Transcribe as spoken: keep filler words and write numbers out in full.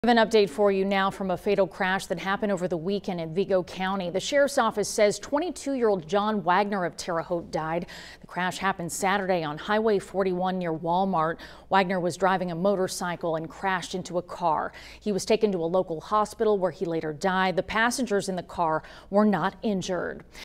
We have an update for you now from a fatal crash that happened over the weekend in Vigo County. The sheriff's office says twenty-two-year-old John Wagner of Terre Haute died. The crash happened Saturday on Highway forty-one near Walmart. Wagner was driving a motorcycle and crashed into a car. He was taken to a local hospital where he later died. The passengers in the car were not injured.